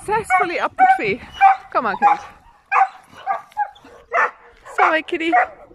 successfully up the tree. Come on, Kate. Sorry, kitty.